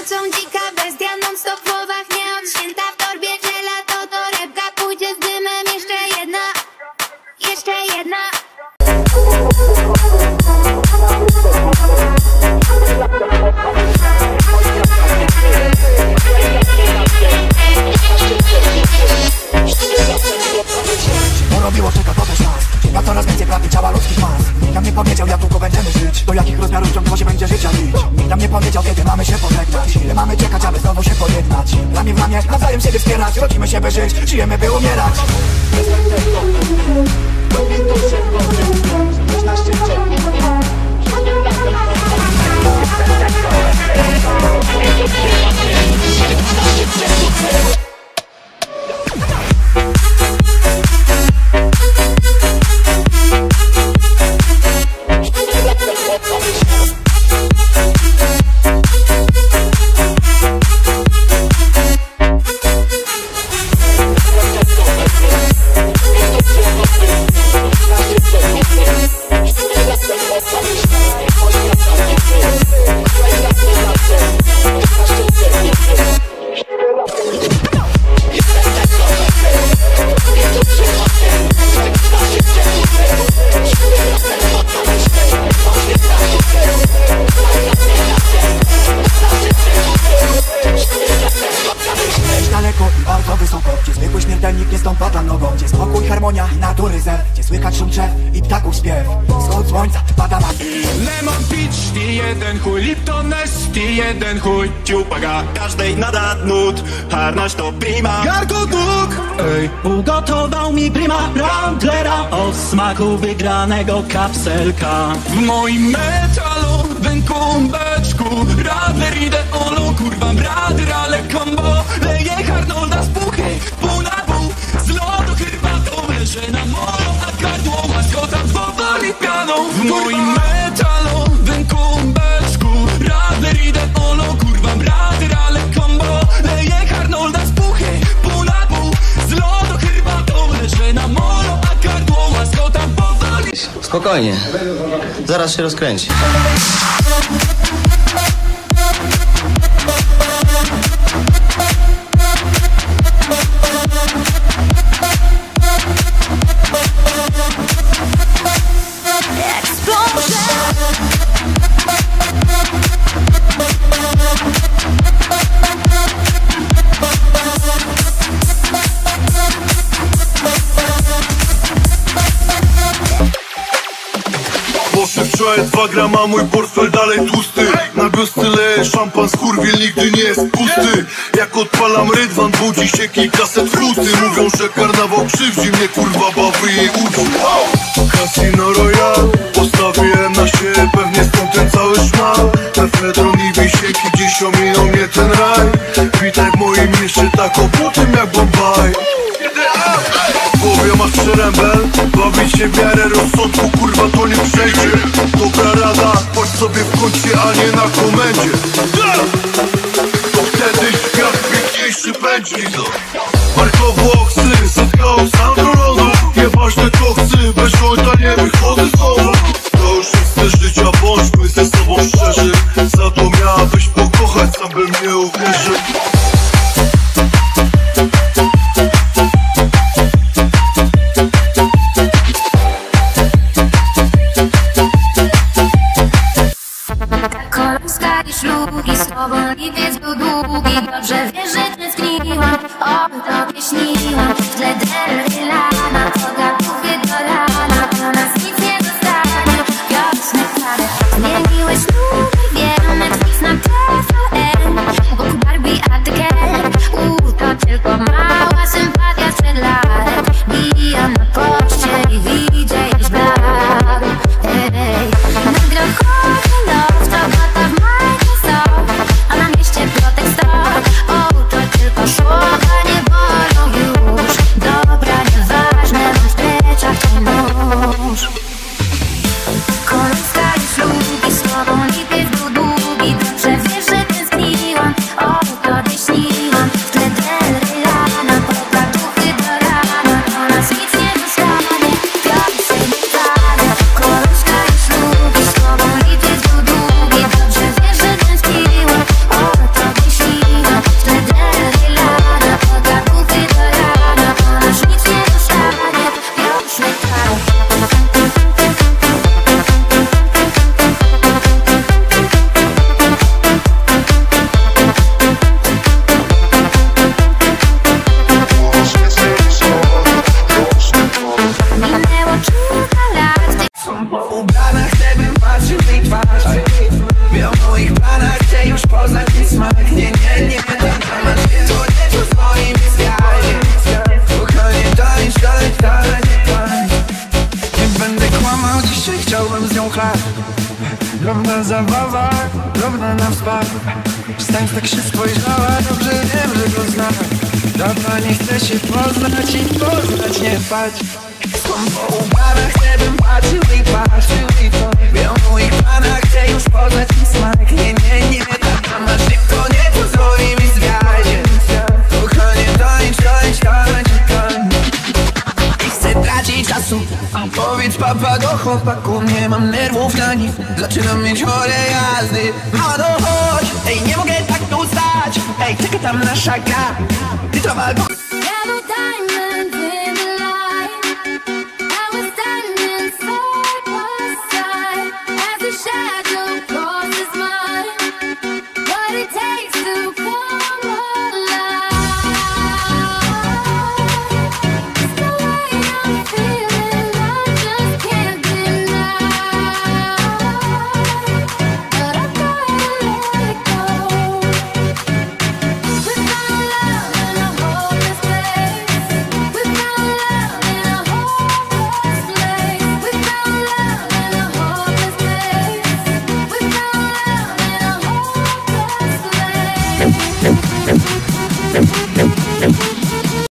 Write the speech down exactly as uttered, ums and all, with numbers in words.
są dzika bestia, non stop w głowach nieodcięta. W torbie gelato, torebka pójdzie z dymem. Jeszcze jedna, jeszcze jedna. Porobiło, czeka to też nas. Na coraz więcej prawie ciała ludzkich mas. Nikt nam nie powiedział, jak długo będziemy żyć. Do jakich rozmiarów ciągłości będzie życia lić. Nikt nam nie powiedział, kiedy mamy się pożegnać. Ile mamy czekać, aby znowu się pojednać. Ramię w ramię, nawzajem siebie wspierać. Rodzimy się, by żyć, żyjemy, by umierać. Bardzo wysoko, gdzie zwykły śmiertelnik nie stąpa dla nogą. Gdzie spokój, harmonia i natury zer. Gdzie słychać szum drzew i ptaków śpiew. Wschód słońca pada na... Lemon Peach, ty jeden chuj, Lipton S, ty jeden chuj. Ciupaga, każdej nada nut, harnaś to prima. Gargo duk, ej, ugotował mi prima Ramblera o smaku wygranego kapselka. W moim metalowym kumbeczku Radler ideolo, kurwa brader, ale combo. Leję Arnolda z puchy, pół na pół. Z lodu herbatą leżę na molo, a gardło łaskotam powoli pianą. W moim metalowym kumbeczku Radler ideolo, kurwa brader, ale combo. Leję Arnolda z puchy, pół na pół. Z lodu herbatą leżę na molo, a gardło łaskotam powoli. Spokojnie, zaraz się rozkręci. Wczoraj dwa grama, mój portfel dalej tłusty. Na biusty leje szampan, skurwiel nigdy nie jest pusty. Jak odpalam rydwan, budzi się kilkaset flusy. Mówią, że karnawał krzywdzi mnie, kurwa bawy jej uczy. Casino Royale, postawiłem na siebie, pewnie stąd ten cały szmal. Mefedron i wisienki, dziś ominął mnie ten raj. Witaj w moim mieście, tak obutym jak Bombaj. W głowie masz przerębel, bawić się w miarę rozsądku, kurwa to nie przejdzie. Dobra rada, chodź sobie w kącie, a nie na komendzie. To wtedy świat piękniejszy będzie. Marko Włochsy, zyskał Sandro Rono. Nieważne co chcę, bez ojca nie wychodzę z domu. To już nie chcę życia, bądźmy ze sobą szczerzy. Za to miałabyś pokochać, sam bym nie uwierzył. Szlugi, słowoliwiec był długi. Dobrze wiesz, że tęskniłam, o tobie śniłam. W tle Del Lana, to gatuchy do rana. Po nas nic nie zostanie, wiosny fale. Zmieniły szlugi, wiem, Netflix na T V N. Wokół Barbie a The Ken. U, to tylko mała sympatia sprzed lat. Bijam na poczcie i widzę jakiś brak. Ej, nagrokowy los, to gata w Microsoft. A na mieście plotek stop. O, to tylko słowa nie bolą już. Dobra, nie warto. Przestań tak się spojrzała, dobrze wiem, że go znam. Dawno nie chcę się poznać i poznać nie patrz. Skąd po ubarach chcę bym patrzył i patrzył i to wiem o moich planach, chcę już poznać ich smak. Nie, nie, nie, ta mama szybko nie pozwoli mi zwiać. Kochanie, tańcz, tańcz, tańcz, tańcz. Nie chcę tracić czasu, powiedz papa do chłopaku. Nie mam nerwów na nich, zaczynam mieć chore jazdy. Mano, chodź, ej, nie mogę tak tu stać. Ej, czeka tam nasza gra. Ty to albo...